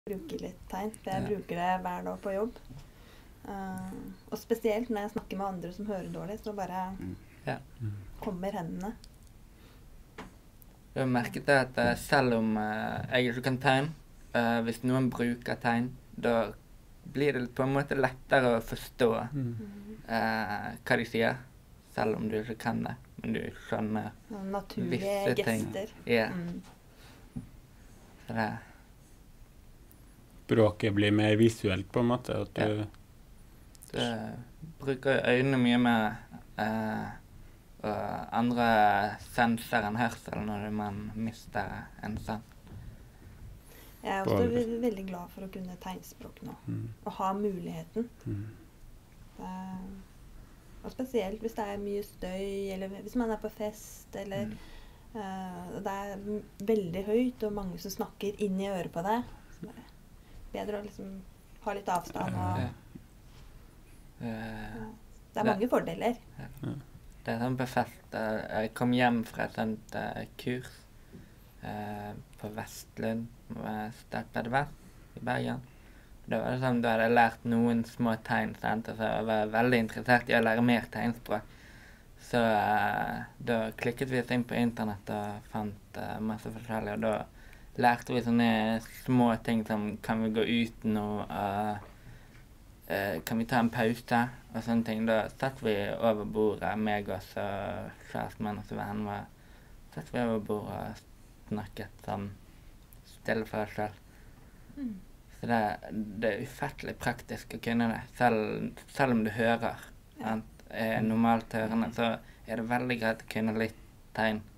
bruke litt tegn, for jeg bruker det hver dag på jobb. Og spesielt når jeg snakker med andre som hører dårlig, så bare kommer hendene. Jeg har merket det at selv om jeg ikke kan tegn, hvis noen bruker tegn, da blir det på en måte lettere å forstå hva de sier, selv om du ikke kan det, men du skjønner naturlige gester. Ja. Så det språket blir mer visuelt på en måte, at du bruker øynene mye mer og andre senser enn hørsel når man mister en sans. Jeg er også veldig glad for å kunne tegnspråk nå, og ha muligheten. Og spesielt hvis det er mye støy, eller hvis man er på fest, eller det er veldig høyt, og mange som snakker inn i øret på deg. Så det er bedre å liksom ha litt avstand. Det er mange fordeler. Det er sånn på fest. Jeg kom hjem fra et sånt kurs på Vestlund, Stadped Vest i Bergen. Det var sånn, da hadde jeg lært noen små tegn, sant? Altså, jeg var veldig interessert i å lære mer tegnspråk. Så da klikket vi oss inn på internett og fant masse forskjellig, og da lærte vi sånne små ting som kan vi gå ut nå, kan vi ta en pause og sånne ting. Da satt vi over bordet, meg og kjæresten min og vennen, satt vi over bordet og snakket sånn stille for oss selv. Så det er ufattelig praktisk å kunne det, selv om du hører. Normalt hørende, så er det veldig greit å kunne litt tegn.